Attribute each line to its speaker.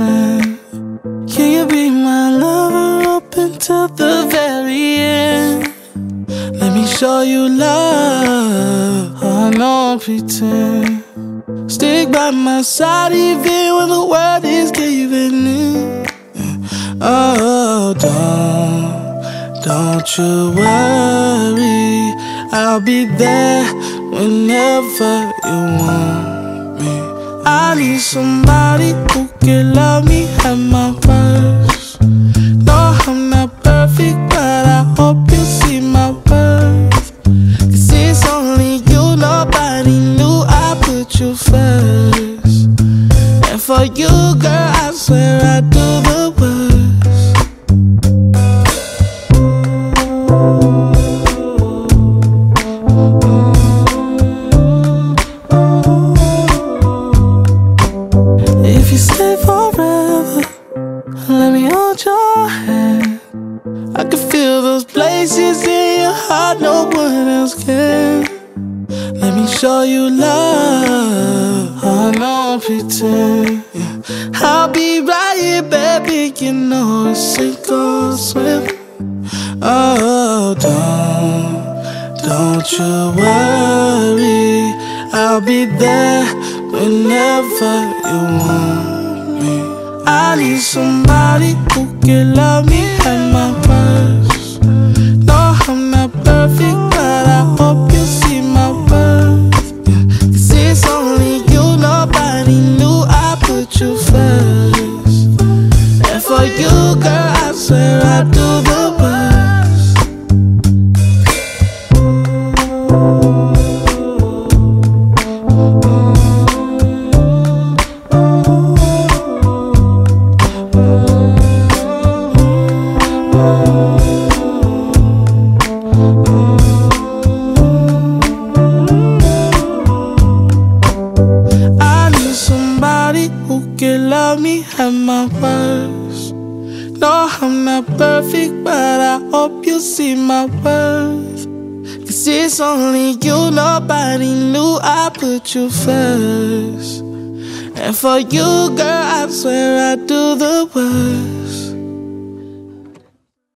Speaker 1: pretend? Can you be my lover up until the very end? Let me show you love. Oh, no pretend. Stick by my side even when the world is giving in. Oh, don't you worry, I'll be there whenever you want me. I need somebody who can love me at my worst. No, I'm not perfect, but I hope you see my worth. 'Cause it's only you, nobody knew I put you first. And for you, girl, I swear I do the worst. If you stay forever, let me hold your hand. I can feel those places in your heart no one else can. Let me show you love. Oh, no pretend. I'll be right here, baby. You know it's sink or swim. Oh, don't you worry, I'll be there whenever you want me. I need somebody who can love me at my worst. No, I'm not perfect, but I hope you see my worth. 'Cause it's only you, nobody knew I put you first. And for you, girl, I swear I do the worst. I need somebody who can love me at my worst. No, I'm not perfect, but I hope you see my worth. 'Cause it's only you, nobody knew I put you first. And for you, girl, I swear I do the worst.